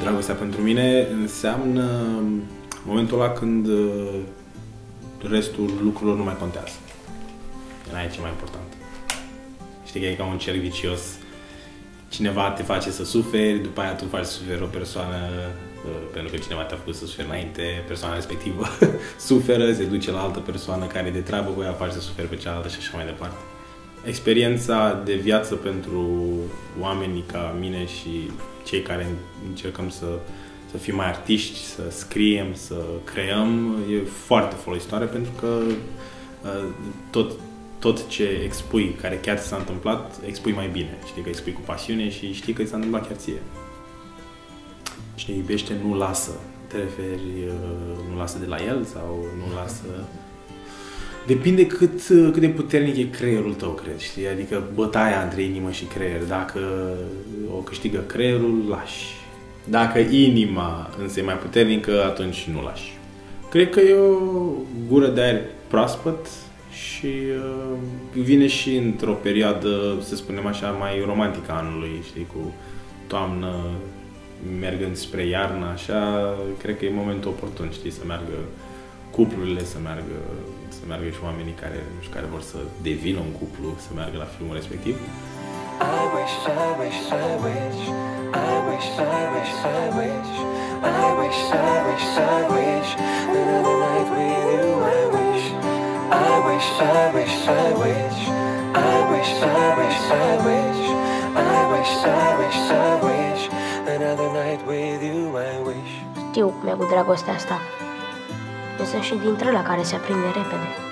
Dragostea pentru mine înseamnă momentul ăla când restul lucrurilor nu mai contează. Aia e cel mai important. Știi că e ca un cerc vicios. Cineva te face să suferi, după aia tu faci să suferi o persoană pentru că cineva te-a făcut să suferi înainte, persoana respectivă suferă, se duce la altă persoană care e de treabă cu ea, face să suferi pe cealaltă și așa mai departe. Experiența de viață pentru oamenii ca mine și cei care încercăm să fim mai artiști, să scriem, să creăm, e foarte folositoare pentru că tot ce expui, care chiar s-a întâmplat, expui mai bine. Știi că expui cu pasiune și știi că s-a întâmplat chiar ție. Cine iubește nu lasă. Te referi, nu lasă de la el sau nu lasă... Depinde cât de puternic e creierul tău, cred, știi? Adică bătaia între inimă și creier. Dacă o câștigă creierul, lași. Dacă inima însă e mai puternică, atunci nu lași. Cred că e o gură de aer proaspăt și vine și într-o perioadă, să spunem așa, mai romantică a anului, știi, cu toamnă, mergând spre iarnă, așa, cred că e momentul oportun, știi, să meargă cuplurile, să meargă și oamenii care, nu știu, care vor să devină un cuplu, să meargă la filmul respectiv. I wish, I wish, I wish, I wish, I wish, I wish, I wish, I wish, I wish, another night with you, I wish, I wish, I wish, I wish, I wish, I wish, I wish, I wish, I wish, I wish, another night with you, I wish. Știu cum e cu dragostea asta. Eu sunt și dintre ăla care se aprinde repede.